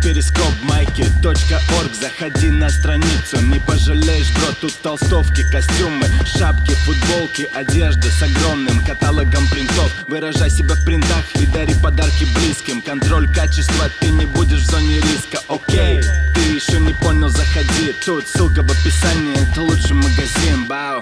перископ майки.орг. Заходи на страницу, не пожалеешь, бро. Тут толстовки, костюмы, шапки, футболки, одежда с огромным каталогом принтов. Выражай себя в принтах и дари подарки близким. Контроль качества, ты не будешь в зоне риска. Окей, ты еще не понял, заходи. Тут ссылка в описании, это лучший магазин. Бау.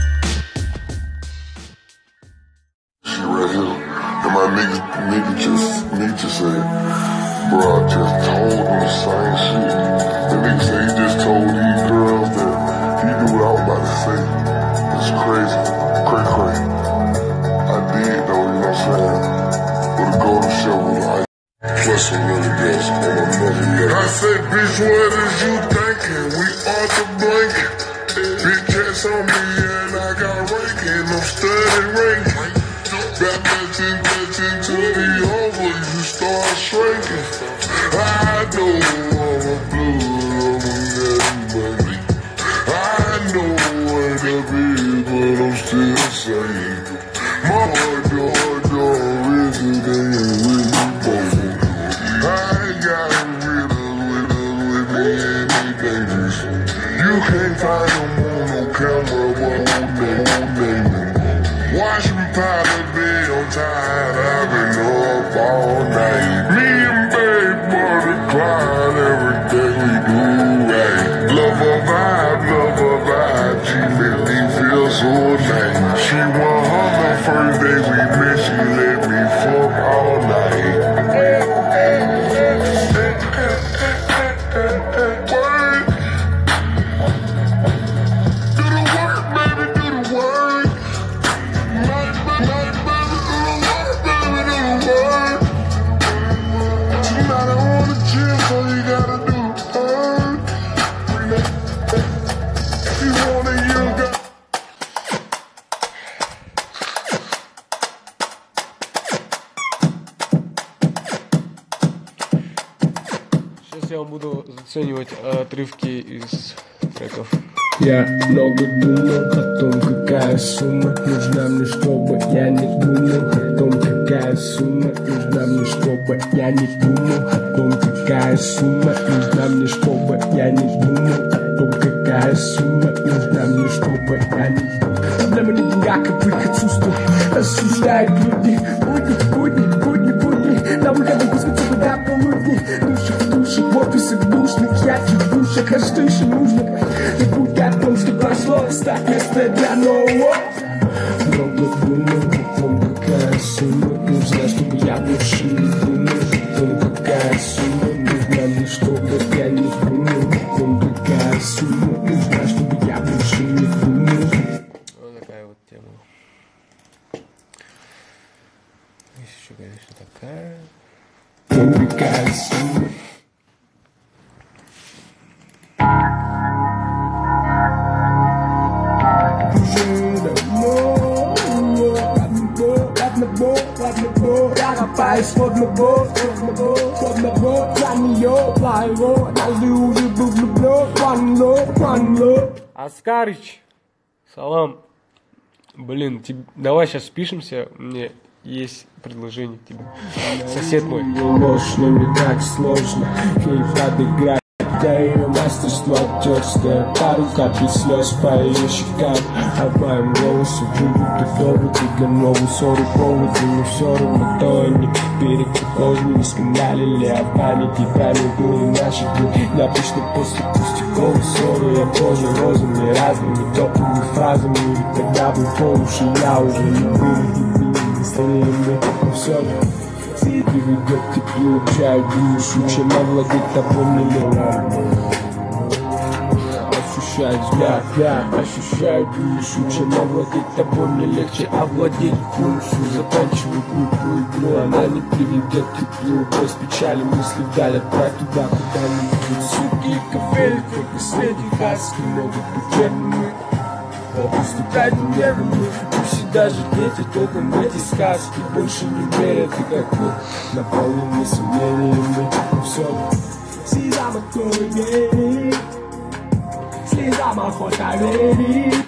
And my nigga just say, bro, I just told him the same shit. The nigga say he just told these girls that he knew what I was about to say. It's crazy, cray. I did though, you know what I'm saying? With a golden shovel, plus some little girls on another level. I say, bitch, what is you thinking? We are the blanket. Big cats on me and I got ranking. I'm studying ranking. Back to the over, you start shrinking. I know I'm a blue, I'm a nothing but I know what it is, but I'm still saying. My heart, really, they ain't with me, both. I ain't got with me any dangerous. You can't find them on no camera, but who name. Watch me powder be on time, I've been up all night. Me and babe multiply everything we do right. Love her vibe, she make me feel so nice. She want her the first day we met, she let me fuck all night. Сейчас я вам буду заценивать отрывки из треков. Я много думал о том, какая сумма нужна мне, чтобы я не думал о том, какая сумма нужна мне, чтобы я не думал о том, какая сумма нужна мне, чтобы я не думал о том, какая сумма нужна мне, чтобы я не думал. Проблема не в деньгах, а в их отсутствии. Осуждают люди, будни. На выходе кусочек вода полудни. Души в душе, в офисах душных, ярких душах, а что еще нужно? Не будь о том, что прошло, оставь место для нового. Много думал о том, какая сумма нужна, чтобы я больше не думал о том, какая сумма нужна мне, чтобы я не думал о том, какая сумма нужна, чтобы я больше не думал. Вот такая вот тема. Есть еще, конечно, такая. Какая сумма. Аскарыч, салам. Блин, давай сейчас спишемся. Мне есть предложение к тебе. Сосед мой. Ложь, но не так сложно. Ей подыграть. Да ее мастерство актерское. Пару капель слез по ее щекам. А в моем голосе будут доводы для новой ссоры, поводы. Но все равно то они перекрикожно не скандалили. А в памяти были наши дни. Обычно после пустяковой ссоры я позже розами разными теплыми фразами. И тогда был по уши, я уже не был настроение, но все же приведет к теплу, чай, душу, чем овладеть тобой миллионом. Ощущаю взгляд, ощущаю душу, чем овладеть тобой мне легче овладеть пульсу. Заканчиваю глупую игру, она не приведет к теплу. Без печали мысли вдаль отправь туда, куда не идут. Суки и кафе, как и среди хаски могут быть верными. Поступать нервными, пусть и даже дети толком в эти сказки больше не верят, и как вот наполнены сомнениями. Все, слезам от верить, слезам охота верить.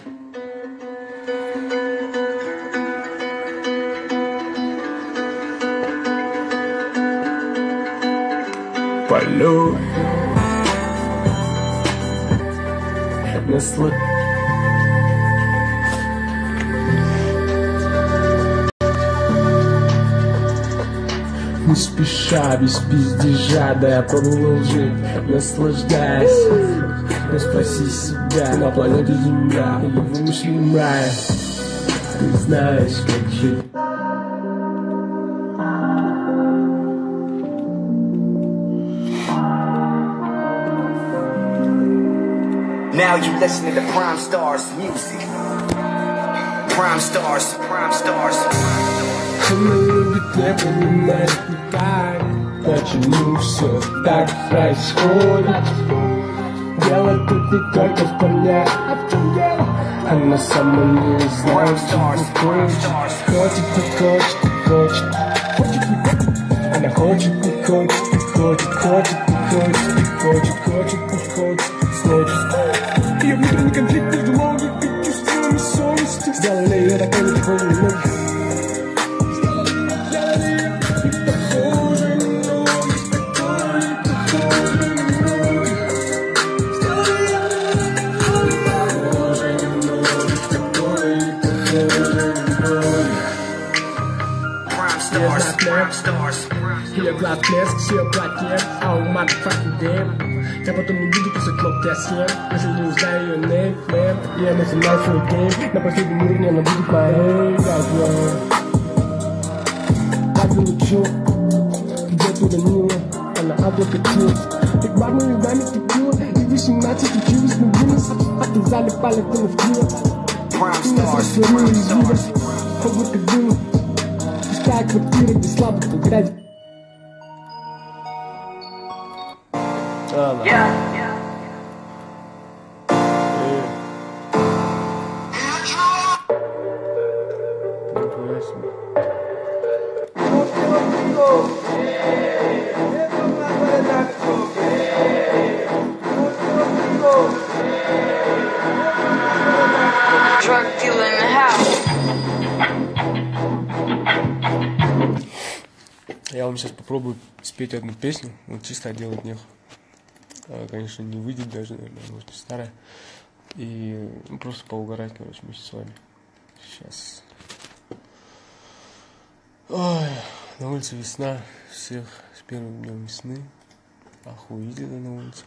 полет. Не спеша, без пиздежа, да я пробовал жить, наслаждаясь. Но спроси себя, на планете Земля или в вымышленном рае, ты знаешь, как жить. Now you listening to Prime Stars music. Prime Stars, Prime Stars. Она любит, не понимает никак, почему все так происходит. Дело тут не только в парнях, а в чем дело? Она сама не знает, чего хочет. Хочет, не хочет, не хочет. Хочет, не хочет. Она хочет, не хочет, не хочет. Хочет, не хочет, не хочет. Хочет, не хочет, хочет. Ее внутренний конфликт между логикой и чувством и совестью сделали ее такой не похожей на многих. Ее глаз блеск, с ее платьем, а у motherfucking damn. Я потом не буду кусать лоб я если не узнаю ее name, man. Я начинаю свой гейм, на последнем уровне она будет моей. Я лечу, где ты ранила, она облокотилась. И к барную даме текила, и 18 училась на вынос, а ты залипали, ты навкила. И нас растворила из вида, облако дыма. Пустая квартира, где слабо по грязи. Drug dealer in the house. Я вам сейчас попробую спеть одну песню, вот чисто делать нехуй. Конечно, не выйдет даже, наверное, может, старая. И просто поугарать, короче, вместе с вами. Сейчас. Ой, на улице весна. Всех с первым днем весны. Охуительно на улице.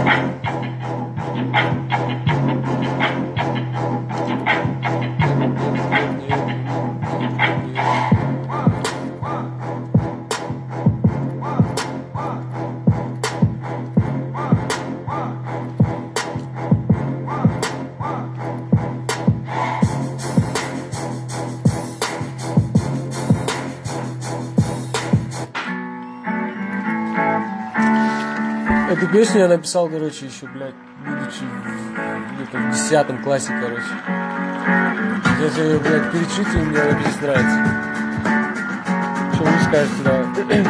Эту песню я написал, короче, еще, блядь, будучи где-то в 10 классе, короче. Сейчас я ее, блядь, перечитываю, мне она песня нравится. Что вы скажете, да?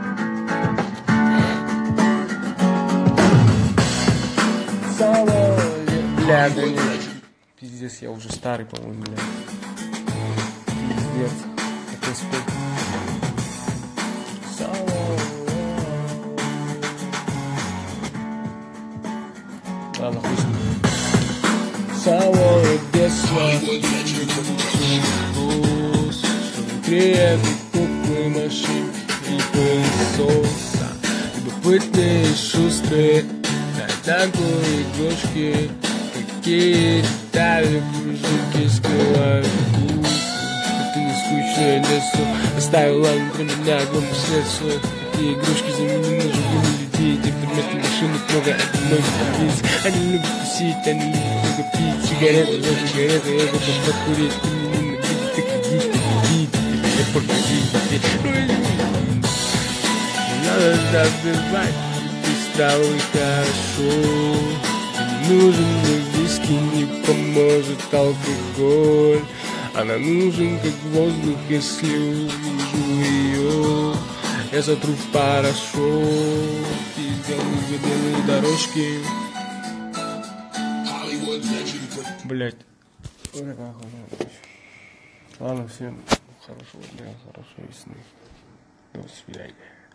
Бля, да нет. Пиздец, я уже старый, по-моему, бля. Пиздец. Такой спой. Ладно, хуй с ним. Самое детство. Крепкие куклы, машинки и пылесоса. Любопытные, шустрые, такие игрушки. Какие детали, кружки скрывают вкус. Ты не скучное лесо, оставила внутри меня огромный след свой. Такие игрушки заменены живыми людей. Теперь вместо машинок много одиноких лиц. Они любят тусить, они любят много пить. Сигареты, за сигареты, я готов покурить. Ты меня ненавидишь, ты ходишь, ты ходишь. Тебе покажи, надо добивать, ты стал и хорошо. Не нужен мне виски, не поможет алкоголь. Она нужен как воздух, если увижу ее. Я сотру в порошок и сделаю белые дорожки. Блять. Вот такая хуйня. Ладно, всем хорошего дня, хорошей весны. До свидания.